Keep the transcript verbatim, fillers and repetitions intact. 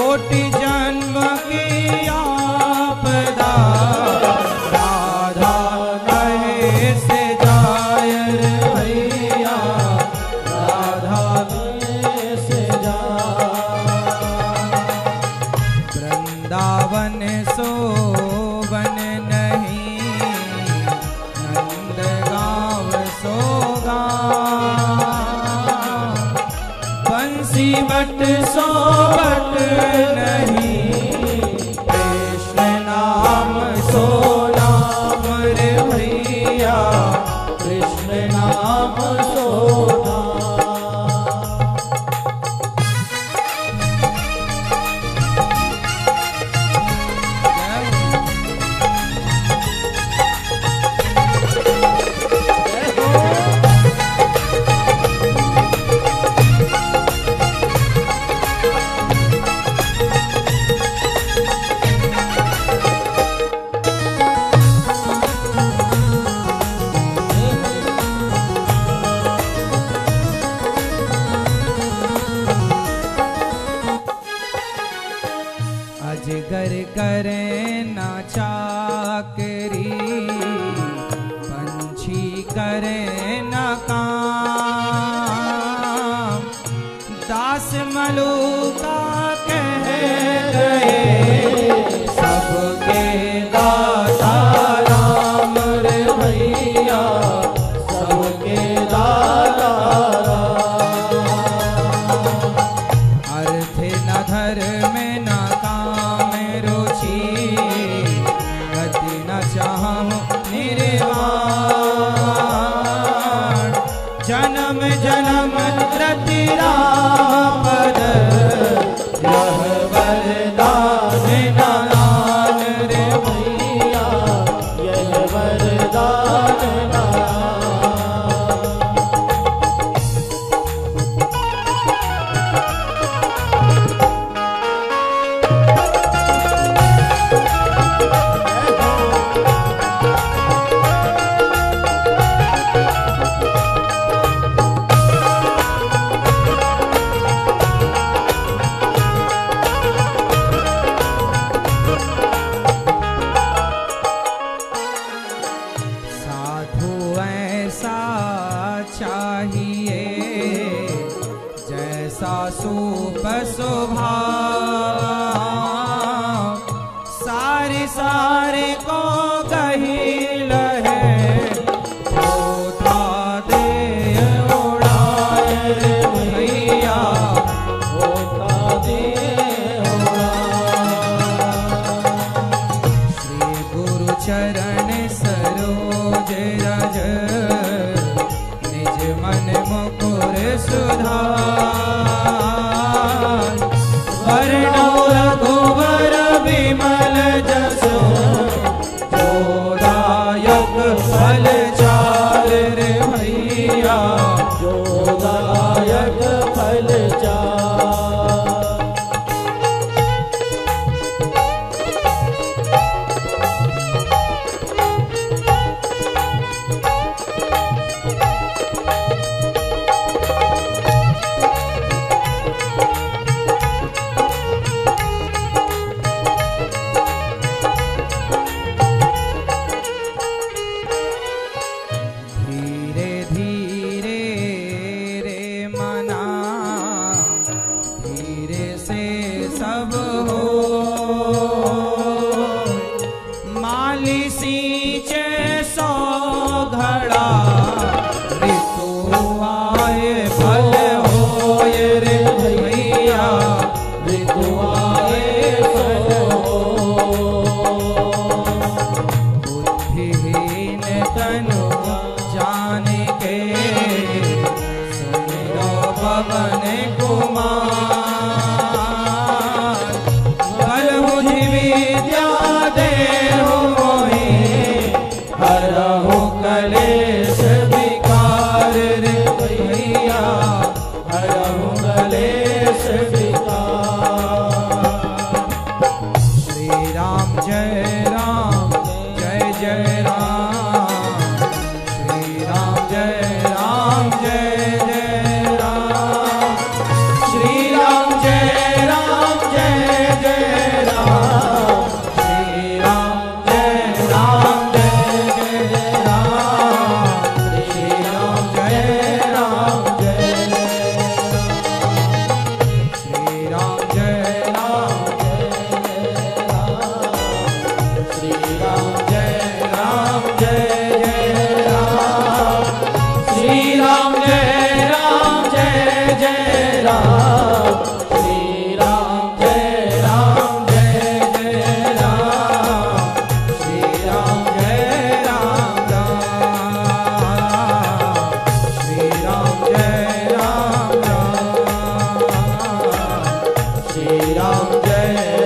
कोटि जन्म की आपदा राधा कहे से जाय रे भैया, राधा कहे से जाय। वृंदावन सोवन नहीं, नंद गाँव सो गाँव, बंसी बट सो बट नहीं, कृष्ण नाम सो नाम रे भैया, कृष्ण नाम सो अजगर करे ना चाकरी, पंछी करे ना काम, दास मलूका कह गए सबके दाता राम रे भैया, सबके दाता राम। अर्थ न धर्म न काम रुचि, गति न चाहूं निर्वाण, जन्म जन्म रति राम पद, यह वरदान नारायण रे भैया, यह वरदान चाहिए जैसा सूप स्वभाव, सारे सारे को गहिल है, होता दे उड़ाए रे भैया, होता दे उड़ाए। श्री गुरु चरण सरोज रज, मन मुकुर सुधार, वर्णो रघुवर विमल जसो, जोदायक फल चार रे भैया, जोदायक फल चार। सब हो माली सींचे सौ घड़ा, ऋतु आए फल होए रे भैया, ऋतु आए फल हो। बुद्धिहीन तनु जान के, सुनिरो पवन कुमार, हरहु कलेश विकार रे भैया, हरहु कलेश विकार। राम जय